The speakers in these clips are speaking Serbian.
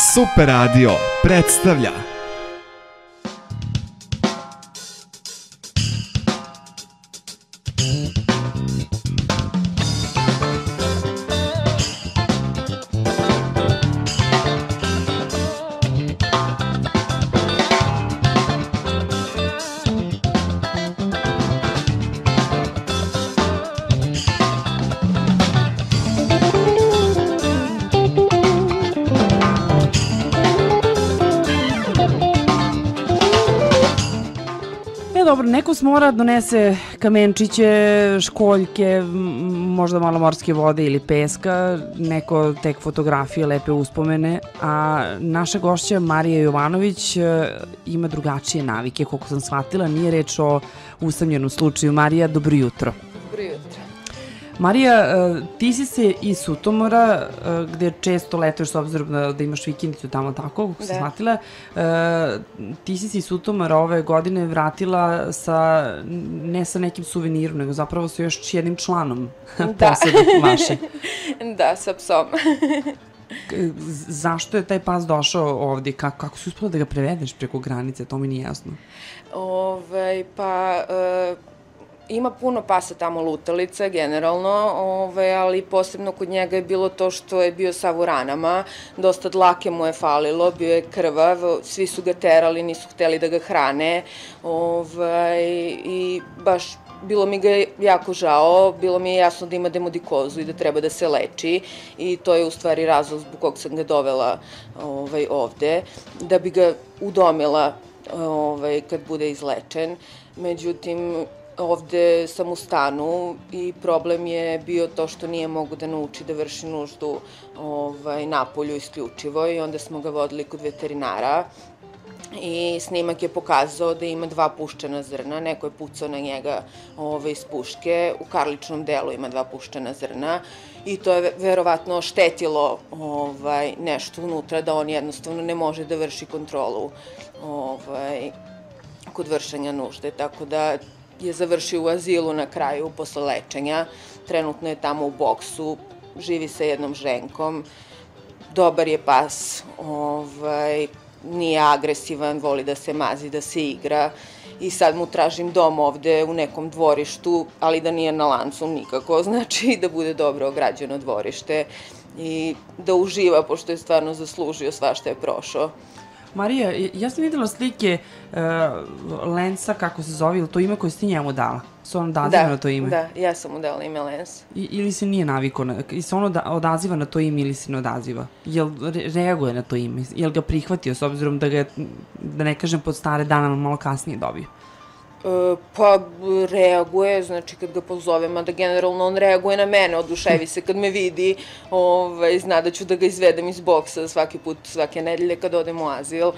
Super Radio predstavlja Neko mora donese kamenčiće, školjke, možda malo morske vode ili peska, neko tek fotografije, lepe uspomene, a naša gošća Marija Jovanović ima drugačije navike, koliko sam shvatila, nije reč o usamljenom slučaju. Marija, dobro jutro. Dobro jutro. Marija, ti si se iz Sutomora, gde često letuješ s obzirom da imaš vikendicu tamo tako, kako sam shvatila, ti si se iz Sutomora ove godine vratila ne sa nekim suvenirom, nego zapravo sa još jednim članom posade vaše. Da, sa psom. Zašto je taj pas došao ovdje? Kako si uspela da ga prevedeš preko granice? To mi nije jasno. Ima puno pasa tamo lutalica, generalno, ali posebno kod njega je bilo to što je bio sav u ranama, dosta dlake mu je falilo, bio je krvav, svi su ga terali, nisu hteli da ga hrane, i baš bilo mi ga jako žao, bilo mi je jasno da ima demodikozu i da treba da se leči i to je u stvari razlog zbog kog sam ga dovela ovde, da bi ga udomila kad bude izlečen. Međutim, ovde sam u stanu i problem je bio to što nije mogu da nauči da vrši nuždu napolju isključivo i onda smo ga vodili kod veterinara i snimak je pokazao da ima 2 puščana zrna, neko je pucao na njega iz puške, u karličnom delu ima 2 puščana zrna i to je verovatno oštetilo nešto unutra da on jednostavno ne može da vrši kontrolu kod vršenja nužde, tako da je završio u azilu na kraju posle lečenja, trenutno je tamo u boksu, živi sa jednom ženkom, dobar je pas, nije agresivan, voli da se mazi, da se igra i sad mu tražim dom ovde u nekom dvorištu, ali da nije na lancu nikako, znači da bude dobro ograđeno dvorište i da uživa, pošto je stvarno zaslužio svašta je prošao. Marija, ja sam videla slike Lensa, kako se zove, ili to ime koje si ti njemu dala? Se on odaziva na to ime? Da, ja sam mu dala ime Lens. Ili se nije navikao, ili se on odaziva na to ime ili se ne odaziva? Jel reaguje na to ime? Jel ga prihvatio s obzirom da ga, da ne kažem pod stare dana, malo kasnije dobio? Pa reaguje, znači kad ga pozovem, a da generalno on reaguje na mene, oduševi se kad me vidi, zna da ću da ga izvedem iz boksa svaki put, svake nedelje kad odem u azil,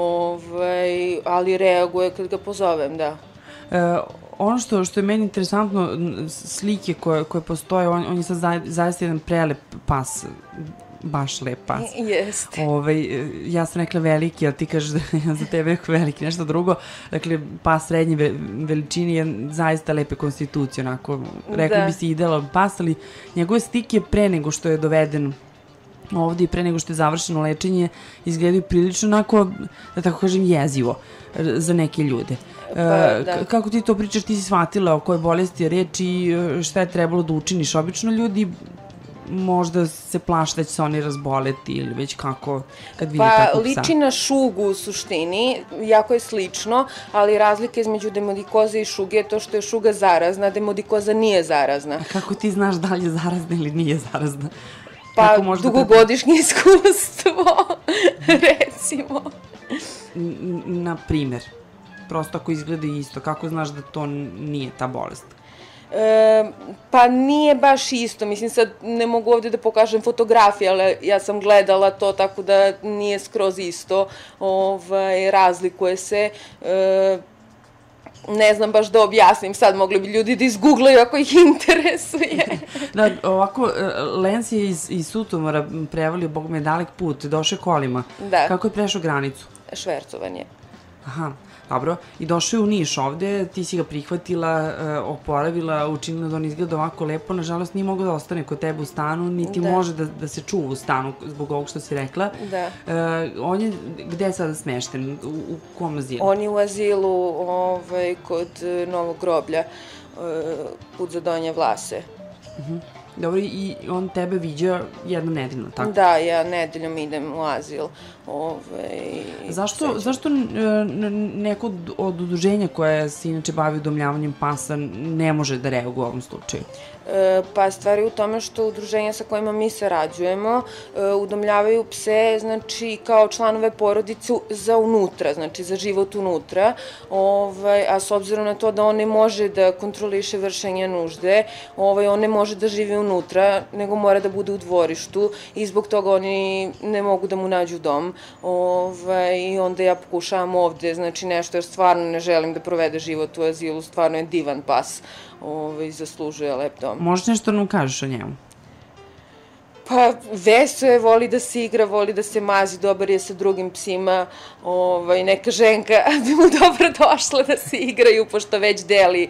ali reaguje kad ga pozovem, da. Ono što je meni interesantno, slike koje postoje, on je sad zaista jedan prelep pas, baš lep pas. Jeste. Ja sam rekla veliki, ali ti kažeš da je za tebe neko veliki, nešto drugo. Dakle, pas srednje veličine je zaista lepe konstitucije, onako, rekla bi si idealan pas, ali njegove slike pre nego što je doveden ovde i pre nego što je završeno lečenje izgledaju prilično onako, da tako kažem, jezivo za neke ljude. Kako ti to pričaš, ti si shvatila o kojoj bolesti je reč i šta je trebalo da učiniš? Obično ljudi možda se plaše da će se oni razboleti ili već kako kad vidi takvog psa. Pa liči na šugu u suštini, jako je slično, ali razlika između demodikoze i šuge je to što je šuga zarazna, demodikoza nije zarazna. A kako ti znaš da li je zarazna ili nije zarazna? Pa dugogodišnje iskustvo, recimo. Na primer, prosto ako izgleda isto, kako znaš da to nije ta bolest? Pa nije baš isto, mislim sad ne mogu ovde da pokažem fotografije, ali ja sam gledala to tako da nije skroz isto, razlikuje se, ne znam baš da objasnim, sad mogli bi ljudi da izgooglaju ako ih interesuje. Da, ovako, Lens je iz Sutomora prevalio, bog me, dalek put, došao kolima. Da. Kako je prešao granicu? Švercovanje. Aha, Dobro, i došao je u Niš ovde, ti si ga prihvatila, oporavila, učinila da on izgleda ovako lepo, nažalost nije mogao da ostane kod tebe u stanu, niti može da se čuva u stanu zbog ovog što si rekla. Da. On je, gde je sada smešten? U kom azilu? On je u azilu kod Novog groblja, put za Donje Vlase. Dobro, i on tebe viđa jednom nedeljno, tako? Da, ja nedeljom idem u azil. Zašto neko od udruženja koje se inače bavi udomljavanjem pasa ne može da reaguje u ovom slučaju? Pa stvar je u tome što udruženja sa kojima mi sarađujemo udomljavaju pse, znači kao članove porodice za unutra, znači za život unutra, a s obzirom na to da on ne može da kontroliše vršenje nužde, on ne može da živi unutra, nego mora da bude u dvorištu i zbog toga oni ne mogu da mu nađu dom. I onda ja pokušavam ovde, znači nešto, jer stvarno ne želim da provede život u azilu, stvarno je divan pas, zaslužuje lep dom. Možeš nešto da nam kažeš o njemu? Pa, veso je, voli da se igra, voli da se mazi, dobar je sa drugim psima, neka ženka bi mu dobro došla da se igraju, pošto već deli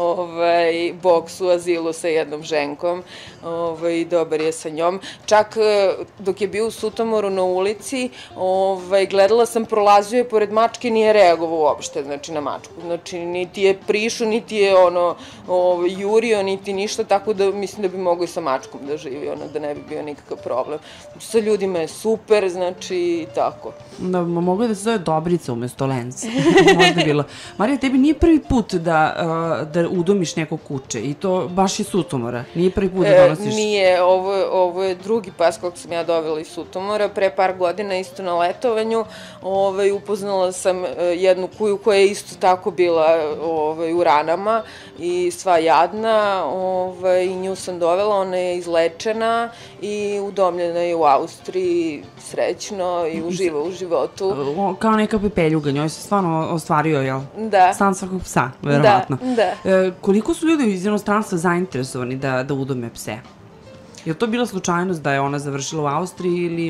boks u azilu sa jednom ženkom, dobar je sa njom. Čak dok je bio u Sutomoru na ulici, gledala sam, prolazio je pored mačke, nije reagovao uopšte, znači na mačku, znači niti je prišao, niti je jurio, niti ništa, tako da mislim da bi mogo i sa mačkom da živi, da ne bi bio nikakav problem. Sa ljudima je super, znači, tako. Da, mogu je da se zove Dobrica umesto Lenz. Možda bilo. Marija, tebi nije prvi put da udomiš neko kuće i to baš iz Sutomora. Nije prvi put da donosiš? Nije, ovo je drugi pas kog sam ja dovela iz Sutomora. Pre par godina, isto na letovanju, upoznala sam jednu kuju koja je isto tako bila u ranama i sva jadna i nju sam dovela, ona je izlečena i udomljena je u Austriji, srećno i uživa u životu. Kao neka pepeljuga, njoj se stvarno ostvario, jel? Da. San svakog psa, verovatno. Da. Koliko su ljudi iz inostranstva zainteresovani da udome pse? Je li to bila slučajnost da je ona završila u Austriji ili...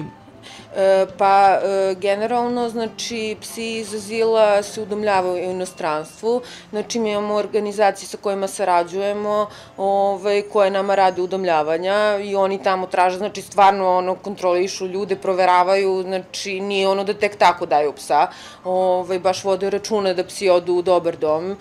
Pa, generalno, znači, psi iz azila se udomljavaju u inostranstvu, znači, mi imamo organizacije sa kojima sarađujemo, koje nama rade udomljavanja i oni tamo traže, znači, stvarno, kontrolišu ljude, proveravaju, znači, nije da tek tako daju psa, baš vode računa da psi odu u dobar dom,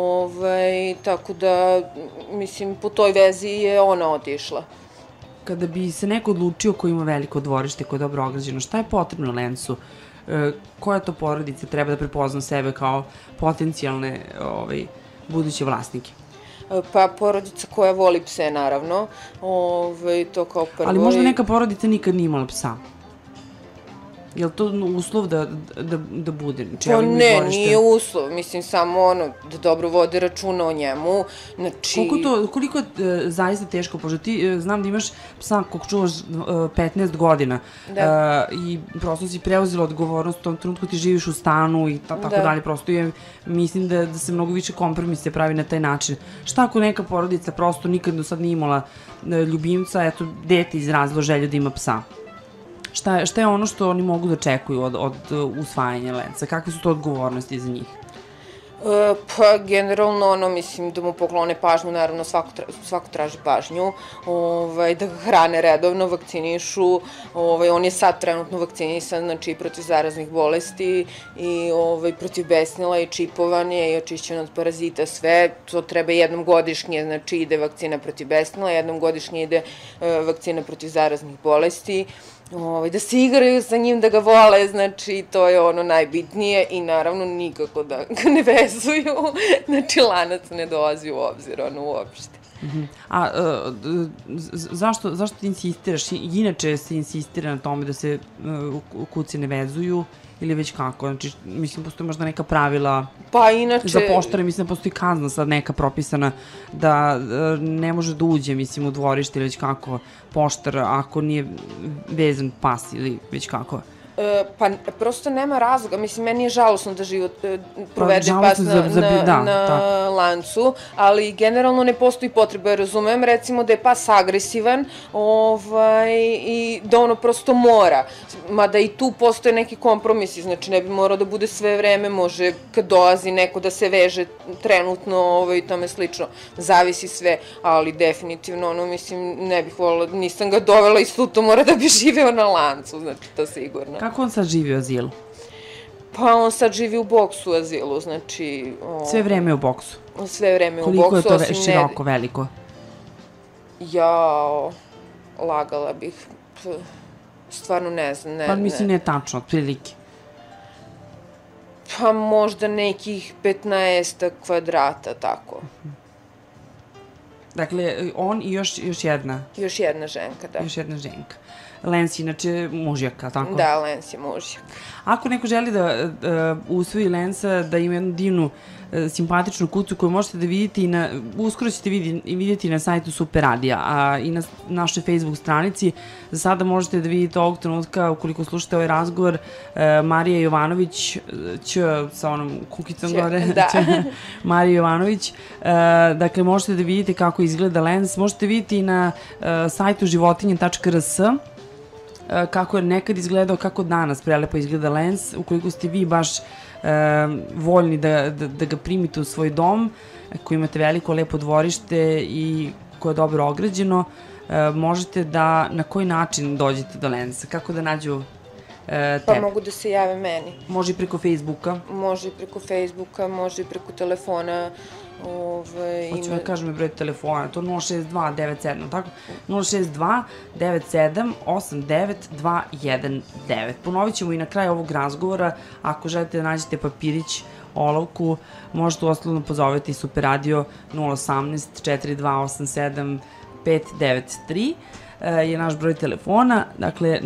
tako da, mislim, po toj vezi je ona otišla. Kada bi se neko odlučio ko ima veliko dvorište, ko je dobro ograđeno, šta je potrebno Lencu? Koja to porodica treba da prepozna sebe kao potencijalne buduće vlasnike? Pa porodica koja voli pse, naravno, to kao prvo. Ali možda neka porodica nikad nije imala psa? Je li to uslov da bude? Pa ne, nije uslov, mislim samo da dobro vode računa o njemu, znači... Koliko je zaista teško, pošto ti znam da imaš psa kog čuvaš 15 godina i prosto si preuzela odgovornost, u tom trenutku ti živiš u stanu i tako dalje, prosto mislim da se mnogo više kompromise pravi na taj način. Šta ako neka porodica prosto nikad do sad nije imala ljubimca, eto, dete izrazilo želju da ima psa? Šta je ono što oni mogu da očekuju od usvajanja Lenca? Kakve su to odgovornosti za njih? Pa, generalno, mislim, da mu poklone pažnju, naravno, svako traži pažnju, da ga hrane redovno, vakcinišu, on je sad trenutno vakcinisan, znači, protiv zaraznih bolesti i protiv besnila i čipovanje i očišćen od parazita, sve, to treba jednom godišnje, znači, ide vakcina protiv besnila, jednom godišnje ide vakcina protiv zaraznih bolesti, da se igraju sa njim, da ga vole, znači, to je najbitnije i naravno nikako da ga ne vezuju, znači, lanac ne dolazi u obzir, uopšte. A zašto ti insistiraš? Inače se insistira na tome da se kuce ne vezuju ili već kako? Znači, mislim, postoji možda neka pravila za poštare, mislim da postoji kazna sad neka propisana da ne može da uđe, mislim, u dvorište ili već kako poštar ako nije vezan pas ili već kako? Pa prosto nema razloga, mislim, meni je žalosno da život provede pas na lancu, ali generalno ne postoji potreba, razumem recimo da je pas agresivan i da ono prosto mora, mada i tu postoje neki kompromisi, znači ne bi morao da bude sve vreme, može kad dolazi neko da se veže trenutno i tome slično, zavisi sve, ali definitivno ono, mislim, ne bih volila, nisam ga dovela iz Sutomora da bi živeo na lancu, znači to sigurno. Kako on sad živi u azilu? Pa on sad živi u boksu u azilu, znači... Sve vreme u boksu? Sve vreme u boksu, koliko je to široko, veliko? Jao, lagala bih, stvarno ne znam. Pa mislim nije tačno, otprilike. Pa možda nekih 15 kvadrata, tako. Dakle, on i još jedna? Još jedna ženka, da. Još jedna ženka. Lens, inače, mužjaka, tako? Da, Lens je mužjak. Ako neko želi da usvoji Lensa, da ima jednu divnu, simpatičnu kucu koju možete da vidite uskoro ćete vidjeti na sajtu Super Radija, a i na našoj Facebook stranici. Za sada možete da vidite ovog trenutka, ukoliko slušate ovaj razgovor, Marija Jovanović, sa onom kukicom gore, Marija Jovanović, dakle možete da vidite kako izgleda Lens, možete vidjeti i na sajtu životinje.rs, kako je nekad izgledao, kako danas prelepo izgleda Lens, ukoliko ste vi baš voljni da ga primite u svoj dom, koji imate veliko lepo dvorište i koje je dobro ograđeno, možete da, na koji način dođete do Lensa, kako da nađu tebe? Pa mogu da se jave meni. Može i preko Facebooka? Može i preko Facebooka, može i preko telefona. Hoću da kažem i broj telefona, to je 062-97, tako? 062-97-89-219. Ponovit ćemo i na kraju ovog razgovora, ako želite da nađete papirić, olovku, možete uslovno pozoveti Super Radio 018-4287-593, je naš broj telefona, dakle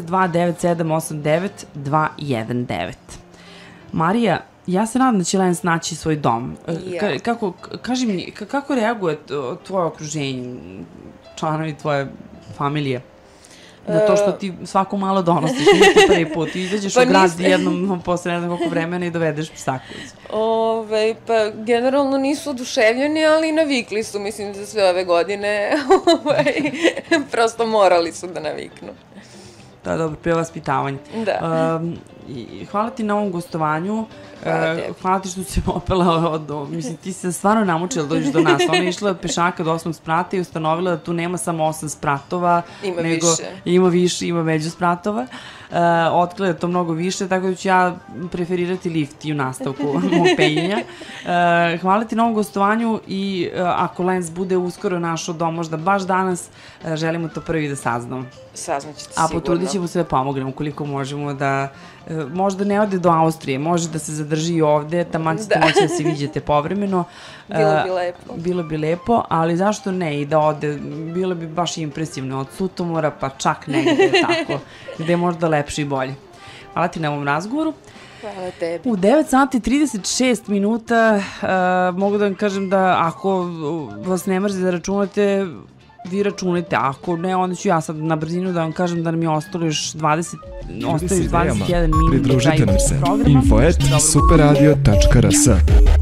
062-97-89-219. Marija, ja se nadam da će Lens naći svoj dom. Kaži mi, kako reaguje tvoje okruženje, članovi tvoje familije? Na to što ti svako malo donosiš, nije to prvi put. Izađeš u grad jednom posle ne znam koliko vremena i dovedeš psa kući. Pa generalno nisu oduševljeni, ali navikli su, mislim, za sve ove godine. Prosto morali su da naviknu. To je dobro, prevaspitavanje. Da. Hvala ti na ovom gostovanju. Hvala ti što si popela mislim, ti se stvarno namučila da dođeš do nas. Ona je išla pešaka do 8 sprata i ustanovila da tu nema samo 8 spratova. Ima više, ima među spratova. Otkrila je to mnogo više, tako da ću ja preferirati lift i u nastavku mog penjenja. Hvala ti na ovom gostovanju i ako Lens bude uskoro našao dom, možda baš danas, želimo to prvi da saznamo. Saznaćete sigurno. A potrudit ćemo sve pomognemo koliko možemo da, možda ne ode do Austrije, može da se zadrži i ovde, taman ćete moći da se viđete povremeno. Bilo bi lepo. Bilo bi lepo, ali zašto ne i da ode, bilo bi baš impresivno od Sutomora pa čak negde tako, gde je možda lepše i bolje. Hvala ti na ovom razgovoru. Hvala tebi. U 9 sati 36 minuta mogu da vam kažem da ako vas ne mrzi da računate, vi računajte, ako ne, onda ću ja sad na brzinu da vam kažem da nam je ostalo još 21 minut. Pridružite nam se info@superradio.rs